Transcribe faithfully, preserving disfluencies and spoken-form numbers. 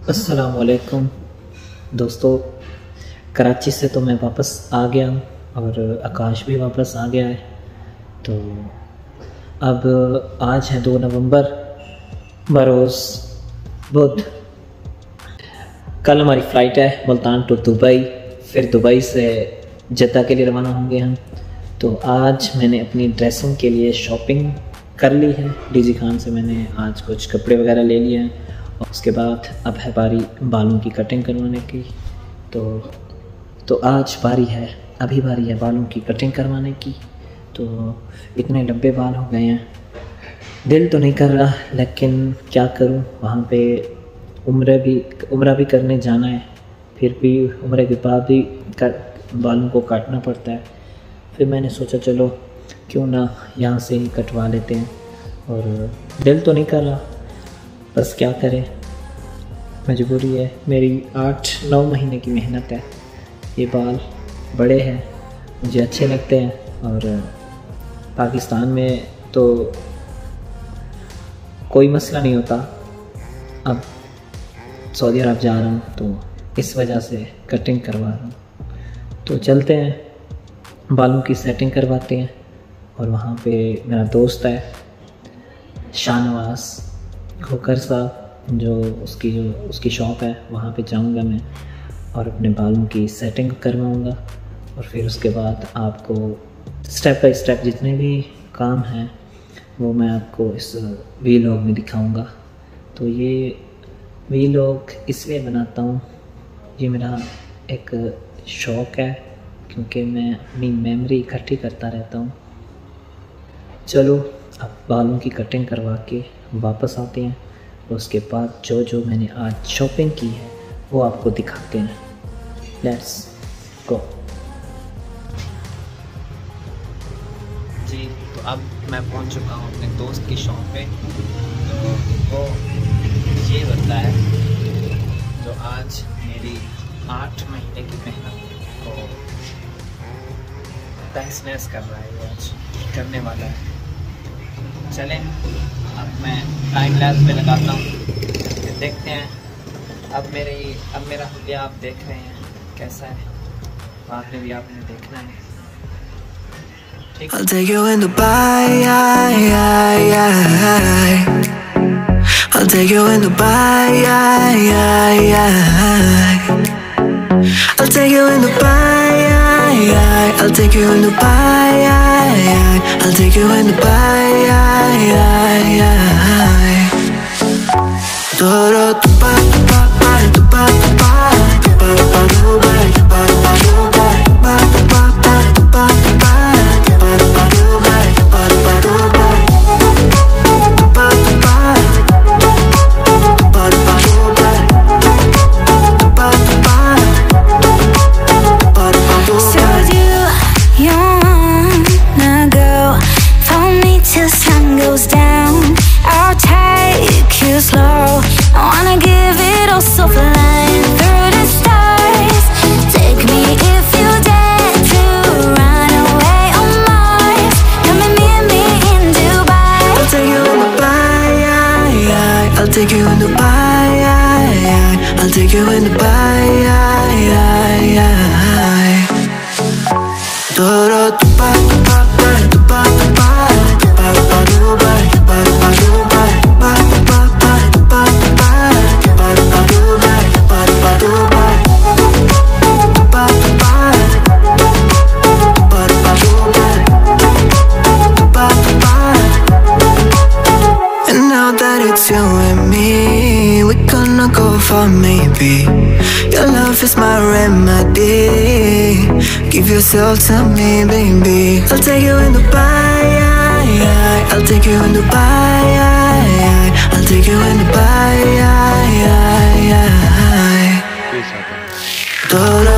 अस्सलामुअलैकुम दोस्तों, कराची से तो मैं वापस आ गया हूँ और आकाश भी वापस आ गया है। तो अब आज है दो नवंबर, बरोज़ बुध। कल हमारी फ़्लाइट है मुल्तान टू दुबई, फिर दुबई से जद्दा के लिए रवाना होंगे हम। तो आज मैंने अपनी ड्रेसिंग के लिए शॉपिंग कर ली है। डीजी खान से मैंने आज कुछ कपड़े वगैरह ले लिए हैं और उसके बाद अब है बारी बालों की कटिंग करवाने की। तो तो आज बारी है, अभी बारी है बालों की कटिंग करवाने की। तो इतने लंबे बाल हो गए हैं, दिल तो नहीं कर रहा, लेकिन क्या करूं, वहाँ पे उम्र भी उम्र भी करने जाना है, फिर भी उम्र के बाद भी कर बालों को काटना पड़ता है। फिर मैंने सोचा चलो क्यों ना यहाँ से ही कटवा लेते हैं, और दिल तो नहीं कर रहा, बस क्या करें, मजबूरी है। मेरी आठ नौ महीने की मेहनत है। ये बाल बड़े हैं, मुझे अच्छे लगते हैं, और पाकिस्तान में तो कोई मसला नहीं होता। अब सऊदी अरब जा रहा हूँ तो इस वजह से कटिंग करवा रहा हूँ। तो चलते हैं, बालों की सेटिंग करवाते हैं। और वहाँ पे मेरा दोस्त है शाहनवाज खोकर साहब, जो उसकी जो उसकी शॉप है, वहाँ पे जाऊँगा मैं और अपने बालों की सेटिंग करवाऊँगा। और फिर उसके बाद आपको स्टेप बाय स्टेप जितने भी काम हैं वो मैं आपको इस वीलॉग में दिखाऊँगा। तो ये वीलॉग इसलिए बनाता हूँ, ये मेरा एक शौक़ है, क्योंकि मैं अपनी मेमोरी इकट्ठी करता रहता हूँ। चलो अब बालों की कटिंग करवा के वापस आते हैं, और उसके बाद जो जो मैंने आज शॉपिंग की है वो आपको दिखाते हैं। लेट्स गो जी। तो अब मैं पहुंच चुका हूं अपने दोस्त की शॉप पे। तो वो ये बंदा है जो आज मेरी आठ महीने की मेहनत को तहस नहस कर रहा है, आज करने वाला है। चलें अब मैं टाइम लैप्स में लगाता हूँ, फिर देखते हैं। अब मेरी अब मेरा हुलिया आप देख रहे हैं कैसा है, आपने भी आपने देखना है, ठीक है। I'll take you in Dubai, I'll take you in Dubai, I'll take you in Dubai, I'll take you in Dubai, I'll take you in Dubai. Todo tu pa tu pa pa tu pa tu pa tu pa pa Dubai, tu pa pa Dubai, pa tu pa pa tu pa tu pa tu pa pa Dubai, tu pa pa Dubai, tu pa tu pa tu pa pa Dubai, tu pa tu pa tu pa pa Dubai. So do you wanna go? Follow me till sun goes down. I'll take you slow. I wanna give it all, so flying through the stars. Take me if you dare to run away on Mars. Come and meet me in Dubai. I'll take you in Dubai, I'll take you in Dubai, I'll take you in Dubai. Todo tu pa tu pa pa tu pa tu pa tu pa pa Dubai, tu pa pa Dubai, pa tu pa pa tu pa tu pa tu pa pa Dubai, tu pa pa Dubai, tu pa tu pa tu pa pa Dubai, tu pa tu pa. And now that it's you and me, we gonna go for maybe. Your love is my remedy. Give yourself to me, baby. I'll take you in Dubai, I'll take you in Dubai, I'll take you in Dubai. Todo